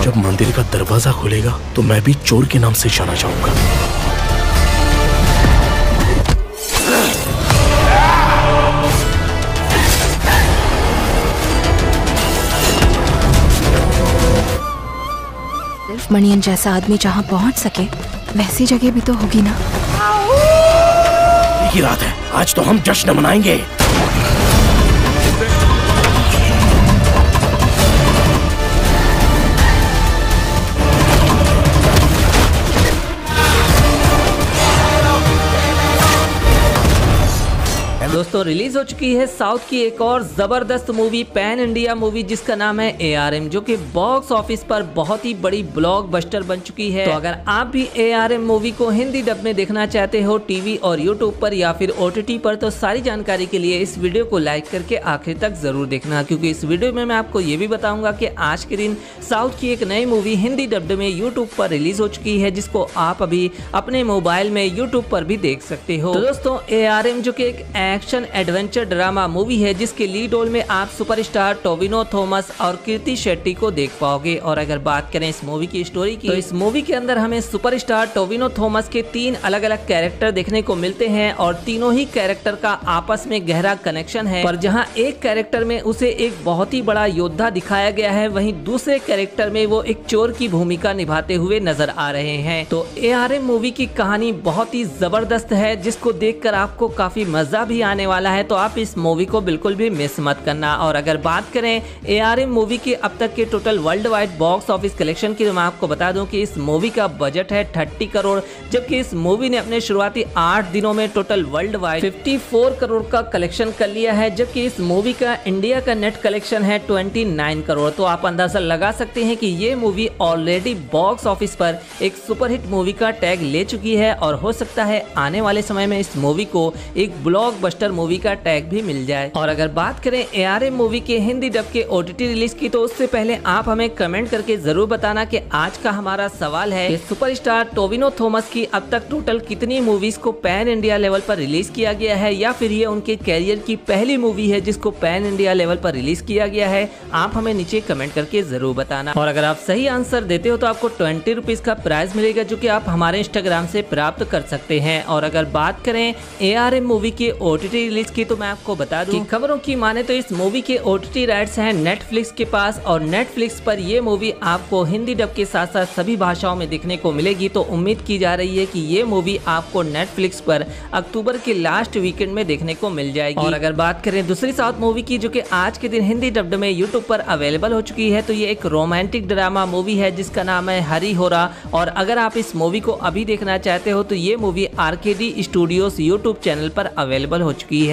जब मंदिर का दरवाजा खुलेगा तो मैं भी चोर के नाम से जाना चाहूंगा। सिर्फ मणियन जैसा आदमी जहाँ पहुँच सके वैसी जगह भी तो होगी ना। एक ही रात है, आज तो हम जश्न मनाएंगे। दोस्तों रिलीज हो चुकी है साउथ की एक और जबरदस्त मूवी, पैन इंडिया मूवी जिसका नाम है ARM, जो कि बॉक्स ऑफिस पर बहुत ही बड़ी ब्लॉकबस्टर बन चुकी है। तो अगर आप भी ARM मूवी को हिंदी डब में देखना चाहते हो टीवी और यूट्यूब पर या फिर OTT पर, तो सारी जानकारी के लिए इस वीडियो को लाइक करके आखिर तक जरूर देखना, क्योंकि इस वीडियो में मैं आपको ये भी बताऊंगा कि आज के दिन साउथ की एक नई मूवी हिंदी डब्ड में यूट्यूब पर रिलीज हो चुकी है, जिसको आप अभी अपने मोबाइल में यूट्यूब पर भी देख सकते हो। तो दोस्तों ARM जो कि एक एक्शन एडवेंचर ड्रामा मूवी है, जिसके लीड रोल में आप सुपरस्टार टोविनो थॉमस और कीर्ति शेट्टी को देख पाओगे। और अगर बात करें इस मूवी की स्टोरी की, तो इस मूवी के अंदर हमें सुपरस्टार टोविनो थॉमस के 3 अलग अलग कैरेक्टर देखने को मिलते हैं और तीनों ही कैरेक्टर का आपस में गहरा कनेक्शन है। पर जहां एक कैरेक्टर में उसे एक बहुत ही बड़ा योद्धा दिखाया गया है, वहीं दूसरे कैरेक्टर में वो एक चोर की भूमिका निभाते हुए नजर आ रहे हैं। तो ARM मूवी की कहानी बहुत ही जबरदस्त है, जिसको देखकर आपको काफी मजा भी आने वाला है। तो आप इस मूवी को बिल्कुल भी मिस मत करना। और अगर बात करें ARM मूवी के अब तक के total world wide box office collection की, तो मैं आपको बता दूं कि इस मूवी का बजट है 30 करोड़, जबकि इस मूवी ने अपने शुरुआती 8 दिनों में टोटल वर्ल्ड वाइड 54 करोड़ का कलेक्शन कर लिया है, जबकि इस मूवी का इंडिया का नेट कलेक्शन है 29 करोड़। तो आप अंदाजा लगा सकते हैं कि ये मूवी ऑलरेडी बॉक्स ऑफिस पर एक सुपरहिट मूवी का टैग ले चुकी है और हो सकता है आने वाले समय में इस मूवी को एक ब्लॉकबस्टर मूवी का टैग भी मिल जाए। और अगर बात करें ARM मूवी के हिंदी डब के OTT रिलीज की, तो उससे पहले आप हमें कमेंट करके जरूर बताना कि आज का हमारा सवाल है कि सुपरस्टार टोविनो थॉमस की अब तक टोटल कितनी मूवीज को पैन इंडिया लेवल पर रिलीज किया गया है, या फिर ये उनके कैरियर की पहली मूवी है जिसको पैन इंडिया लेवल पर रिलीज किया गया है। आप हमें नीचे कमेंट करके जरूर बताना। और अगर आप सही आंसर देते हो तो आपको 20 रुपीज का प्राइज मिलेगा, जो कि आप हमारे इंस्टाग्राम से प्राप्त कर सकते हैं। और अगर बात करें ARM मूवी के OTT रिलीज की, तो मैं आपको बता दूं कि खबरों की माने तो इस मूवी के OTT राइट्स हैं नेटफ्लिक्स के पास, और नेटफ्लिक्स पर ये मूवी आपको हिंदी डब के साथ साथ सभी भाषाओं में देखने को मिलेगी। तो उम्मीद की जा रही है कि ये मूवी आपको नेटफ्लिक्स पर अक्टूबर के लास्ट वीकेंड में देखने को मिल जाएगी। और अगर बात करें दूसरी साउथ मूवी की, जो कि आज के दिन हिंदी डब्ड में यूट्यूब पर अवेलेबल हो चुकी है, तो ये एक रोमांटिक ड्रामा मूवी है जिसका नाम है हरी होरा। और अगर आप इस मूवी को अभी देखना चाहते हो तो ये movie RKD studios YouTube channel पर अवेलेबल हो चुकी है।